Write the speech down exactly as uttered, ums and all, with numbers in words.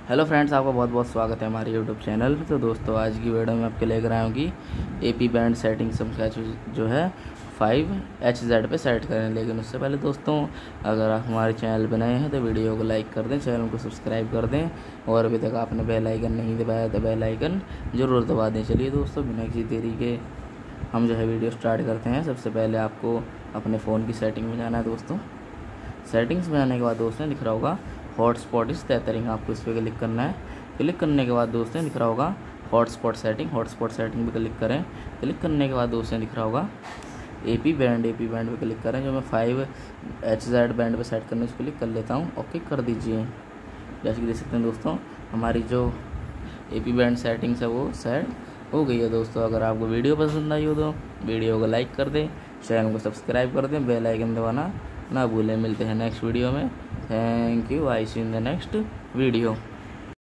Hello friends, आपका बहुत बहुत स्वागत है हमारे यूट्यूब चैनल पे। तो दोस्तों, आज की वीडियो में आपके लेकर आया हूँ कि एपी बैंड सेटिंग्स हम कैसे जो है फाइव एच जेड पे सेट करें। लेकिन उससे पहले दोस्तों, अगर आप हमारे चैनल पर नए हैं तो वीडियो को लाइक कर दें, चैनल को सब्सक्राइब कर दें और अभी तक आपने बेल आइकन नहीं दबाया तो बेल आइकन ज़रूर दबा दें। चलिए दोस्तों, बिना किसी देरी के हम जो है वीडियो स्टार्ट करते हैं। सबसे पहले आपको अपने फ़ोन की सेटिंग में जाना है दोस्तों। सेटिंग्स में आने के बाद दोस्तों दिख रहा होगा हॉटस्पॉट इस तैतरिंग, आपको इस पर क्लिक करना है। क्लिक करने के बाद दोस्तों दिख रहा होगा हॉटस्पॉट सेटिंग, हॉटस्पॉट सेटिंग पे क्लिक करें। क्लिक करने के बाद दोस्तों दिख रहा होगा एपी बैंड, एपी बैंड पे क्लिक करें। जो मैं फाइव एच जेड बैंड पे सेट करने से क्लिक कर लेता हूँ, ओके कर दीजिए। जैसे कि देख सकते हैं दोस्तों, हमारी जो एपी बैंड सेटिंग्स है वो सेट हो गई है। दोस्तों, अगर आपको वीडियो पसंद आई हो तो वीडियो को लाइक कर दें, चैनल को सब्सक्राइब कर दें, बेल आइकन दबाना ना भूलें। मिलते हैं नेक्स्ट वीडियो में। Thank you, I see in the next video.